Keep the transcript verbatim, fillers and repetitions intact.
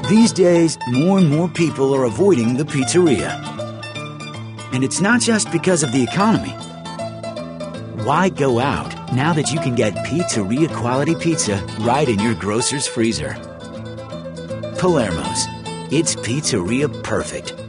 These days, more and more people are avoiding the pizzeria. And it's not just because of the economy. Why go out now that you can get pizzeria quality pizza right in your grocer's freezer? Palermo's. It's pizzeria perfect.